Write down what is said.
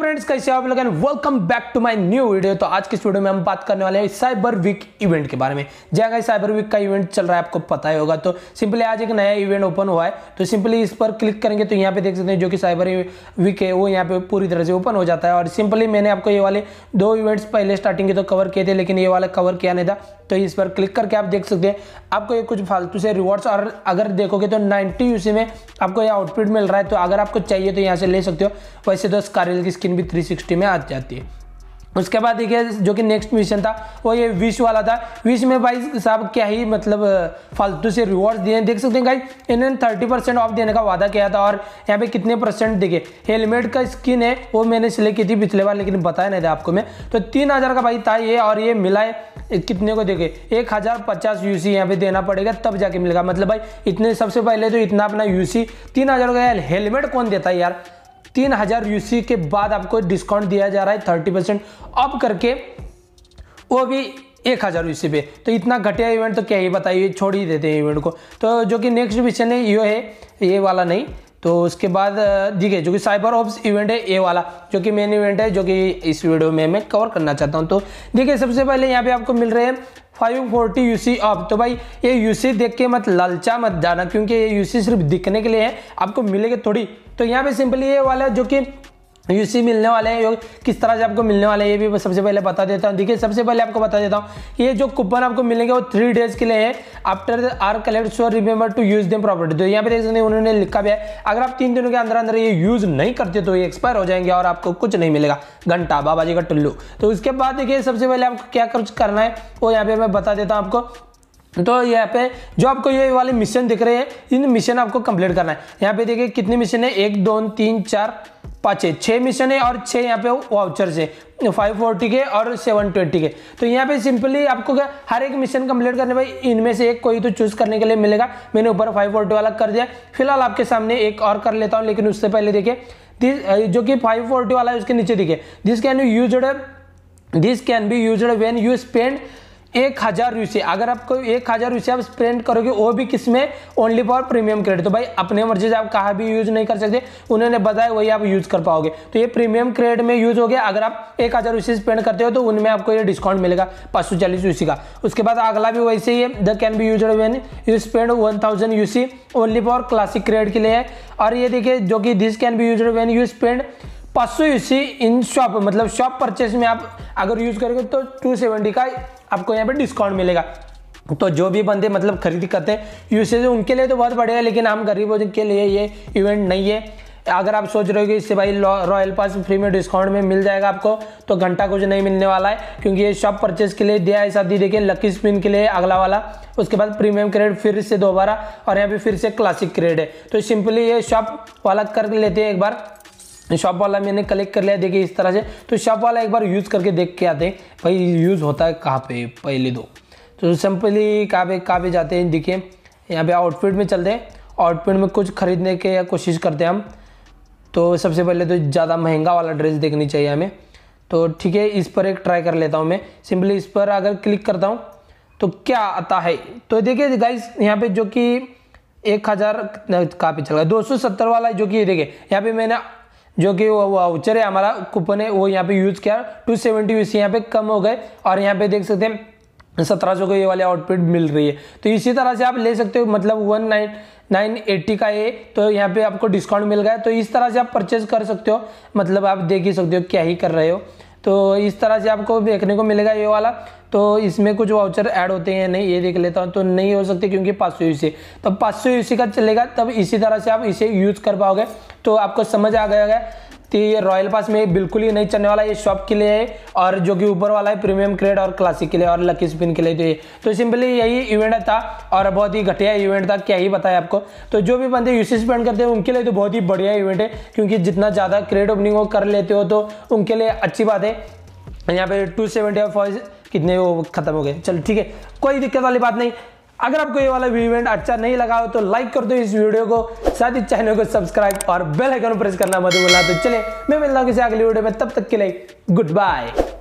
Friends, कैसे आप लोग, welcome back to my new video. तो आज की इस वीडियो में हम बात करने वाले हैं साइबर वीक इवेंट के बारे में। जहाँ साइबर वीक का इवेंट चल रहा है आपको पता ही होगा। तो सिंपली आज एक नया इवेंट ओपन हुआ है, तो सिंपली इस पर क्लिक करेंगे तो यहाँ पे देख सकते हैं जो कि साइबर वीक है वो यहाँ पे पूरी तरह से ओपन हो जाता है। और सिंपली मैंने आपको ये वाले दो इवेंट्स पहले स्टार्टिंग के तो कवर किए थे, लेकिन ये वाला कवर किया नहीं था। तो इस पर क्लिक करके आप देख सकते हैं आपको ये कुछ फालतू से रिवॉर्ड्स, और अगर देखोगे तो 90 यूसी में आपको ये आउटफिट मिल रहा है। तो अगर आपको चाहिए तो यहाँ से ले सकते हो। वैसे तो स्कारल की स्किन भी 360 में आ जाती है। उसके बाद देखिए जो कि नेक्स्ट मिशन था वो ये विश वाला था। विश में भाई साहब क्या ही मतलब फालतू से रिवॉर्ड्स दिए, देख सकते हैं गाइस। इन्होंने 30% ऑफ देने का वादा किया था, और यहाँ पे कितने परसेंट दिखे। हेलमेट का स्किन है वो मैंने सिलेक्ट की थी पिछले बार, लेकिन बताया नहीं था आपको मैं। तो 3000 का भाई था ये, और ये मिला है कितने को देखे 1050 यूसी यहाँ पे देना पड़ेगा तब जाके मिलेगा। मतलब भाई इतने सबसे पहले तो इतना अपना यूसी 3000 का हेलमेट कौन देता है यार। 3000 यूसी के बाद आपको डिस्काउंट दिया जा रहा है 30% ऑफ करके, वो भी 1000 यूसी पे। तो इतना घटिया इवेंट तो क्या ही बताइए, छोड़ ही देते हैं इवेंट को। तो जो कि नेक्स्ट मिशन है ये है, ये वाला नहीं। तो उसके बाद देखिए जो कि साइबर ऑप्स इवेंट है ये वाला, जो कि मेन इवेंट है, जो कि इस वीडियो में मैं कवर करना चाहता हूं। तो देखिए सबसे पहले यहाँ पे आपको मिल रहे हैं 540 यूसी ऑफ। तो भाई ये यूसी देख के मत लालचा मत जाना, क्योंकि ये यूसी सिर्फ दिखने के लिए है, आपको मिलेगा थोड़ी। तो यहाँ पे सिंपली ये वाला जो कि यूसी मिलने वाले हैं, किस तरह से आपको मिलने वाले हैं ये भी सबसे पहले बता देता हूँ। देखिए सबसे पहले आपको बता देता हूँ, ये जो कूपन आपको मिलेंगे वो 3 डेज के लिए है। After are collect so remember to use them property. तो यहाँ पे देख सकते हैं उन्होंने लिखा भी है, अगर आप 3 दिनों के अंदर अंदर ये यूज नहीं करते तो ये एक्सपायर हो जाएंगे और आपको कुछ नहीं मिलेगा। घंटा बाबा जी का टुल्लू। तो उसके बाद देखिए सबसे पहले आपको क्या कुछ करना है वो यहाँ पे मैं बता देता हूँ आपको। तो यहाँ पे जो आपको ये वाले मिशन दिख रहे हैं, इन मिशन आपको कंप्लीट करना है। यहाँ पे देखिए कितने मिशन है, 1 2 3 4 5 6 मिशन है, और 6 यहाँ पे वाउचर्स है 540 के और 720 के। तो यहाँ पे सिंपली आपको क्या हर एक मिशन कंप्लीट करने भाई इनमें से एक कोई तो चूज करने के लिए मिलेगा। मैंने ऊपर 540 वाला कर दिया। फिलहाल आपके सामने एक और कर लेता हूँ, लेकिन उससे पहले देखिए जो कि 540 वाला है उसके नीचे देखिए this can be used when you spend 1000 UC. अगर आपको 1000 यूसी आप स्पेंड करोगे वो भी किसमें, ओनली फॉर प्रीमियम क्रेडिट। तो भाई अपने मर्जी से आप कहाँ भी यूज नहीं कर सकते, उन्होंने बताया वही आप यूज कर पाओगे। तो ये प्रीमियम क्रेडिट में यूज हो गया। अगर आप 1000 यूसी स्पेंड करते हो तो उनमें आपको ये डिस्काउंट मिलेगा 540 यूसी का। उसके बाद अगला भी वैसे ही है, the can be used when you spend 1000 UC only for classic credit के लिए है। और ये देखिए जो कि this can be used when you spend 500 UC in shop, मतलब शॉप परचेस में आप अगर यूज करोगे तो 270 का आपको यहाँ पे डिस्काउंट मिलेगा। तो जो भी बंदे मतलब खरीदी करते हैं यूसेज उनके लिए तो बहुत बढ़िया है, लेकिन आम गरीबों के लिए ये इवेंट नहीं है। अगर आप सोच रहे हो कि इससे भाई रॉयल पास फ्री में डिस्काउंट में मिल जाएगा आपको, तो घंटा कुछ नहीं मिलने वाला है, क्योंकि ये शॉप परचेस के लिए दिया है। साथ ही देखिए लकी स्पिन के लिए अगला वाला, उसके बाद प्रीमियम क्रेडिट फिर से दोबारा, और यहाँ पे फिर से क्लासिक क्रेडिट है। तो सिंपली ये शॉप वाला कर लेते हैं एक बार। शॉप वाला मैंने कलेक्ट कर लिया, देखिए इस तरह से। तो शॉप वाला एक बार यूज़ करके देख के आते हैं भाई यूज़ होता है कहाँ पे पहले दो। तो सिंपली कहाँ पे जाते हैं, देखिए यहाँ पे आउटफिट में चलते हैं। आउटफिट में कुछ खरीदने के कोशिश करते हैं हम। तो सबसे पहले तो ज़्यादा महंगा वाला ड्रेस देखनी चाहिए हमें। तो ठीक है, इस पर एक ट्राई कर लेता हूँ मैं। सिंपली इस पर अगर क्लिक करता हूँ तो क्या आता है, तो देखिए गाइस यहाँ पे जो कि 1000 कहाँ पे चल गया 270 वाला, जो कि देखिए यहाँ पे मैंने जो कि वो वाउचर है हमारा कूपन है वो यहाँ पे यूज किया। 270 यूसी यहाँ पे कम हो गए, और यहाँ पे देख सकते हैं 1700 को ये वाले आउटफिट मिल रही है। तो इसी तरह से आप ले सकते हो, मतलब 1980 का ये, तो यहाँ पे आपको डिस्काउंट मिल गया। तो इस तरह से आप परचेज कर सकते हो, मतलब आप देख ही सकते हो क्या ही कर रहे हो। तो इस तरह से आपको देखने को मिलेगा ये वाला। तो इसमें कुछ वाउचर ऐड होते हैं नहीं, ये देख लेता हूँ। तो नहीं हो सकते क्योंकि 500 यूसी, तो 500 यूसी का चलेगा, तब इसी तरह से आप इसे यूज कर पाओगे। तो आपको समझ आ गया कि ये रॉयल पास में बिल्कुल ही नहीं चलने वाला, ये शॉप के लिए है, और जो कि ऊपर वाला है प्रीमियम क्रेड और क्लासिक के लिए और लकी स्पिन के लिए। तो सिंपली यही इवेंट था, और बहुत ही घटिया इवेंट था, क्या ही बताया आपको। तो जो भी बंदे यूसी स्पेंड करते हैं उनके लिए तो बहुत ही बढ़िया इवेंट है, क्योंकि जितना ज़्यादा क्रेड ओपनिंग वो कर लेते हो तो उनके लिए अच्छी बात है। यहाँ पे 270 कितने वो खत्म हो गए। चलो ठीक है, कोई दिक्कत वाली बात नहीं। अगर आपको ये वाला इवेंट अच्छा नहीं लगा हो तो लाइक कर दो इस वीडियो को, साथ ही चैनल को सब्सक्राइब और बेल आइकन प्रेस करना मत भूलना। तो चलिए मैं मिलता हूँ किसी अगली वीडियो में, तब तक के लिए गुड बाय।